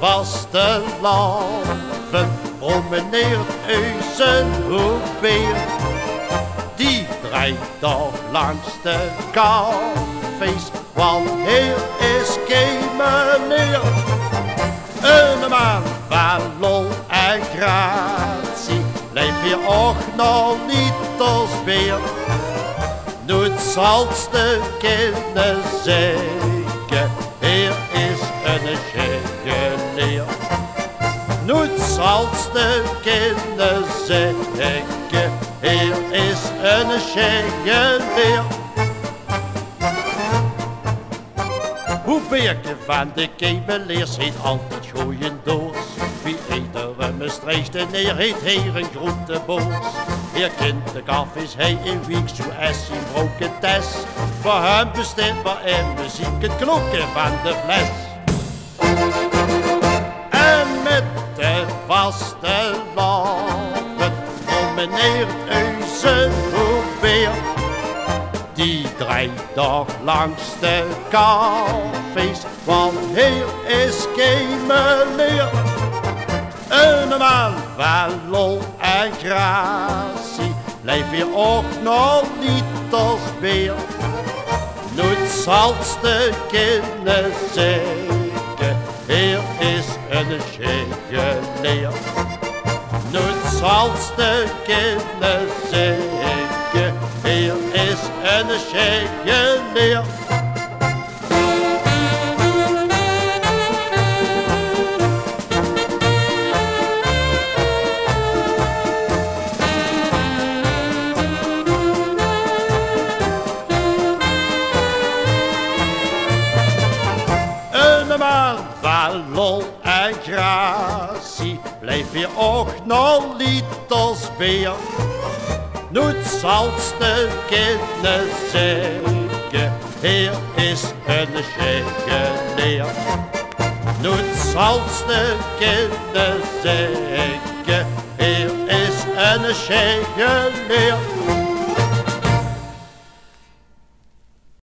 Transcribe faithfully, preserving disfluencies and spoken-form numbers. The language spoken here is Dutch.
vasteland promeneert uit zijn hoekbeer. Die draait toch langs de cafés, want hier is geen meneer. Een man van lol en gratie, blijf je ook nog niet als beer. Nooit zalst de kinderen zeggen, hier is een genier. Nooit zalst de kinderen zeggen, hier is een genier. Hoe beertje van de kemeleers heet altijd gooien doos. Wie iedere me strijste neer heet hier een groenteboos. Hier kent de kaffies hij in week zo als in broken tes. Voor hem bestaat maar in muziek het klokken van de fles. En met de vaste landen promeneert uit zijn hoekbeer. Die draait toch langs de cafés, want hier is geen meneer. Een man van lol en gratie, blijf je ook nog niet als beer. Nooit zalst de kinderen zeggen, hier is een genier. Nooit zalst de kinderen zeggen, hier is een genier. Een man van lol en gratie, blijf je ook nog niet als beer. Nooit zalst de kinderen zeggen, hier is een genier. Nooit zalst de kinderen zeggen, hier is een genier.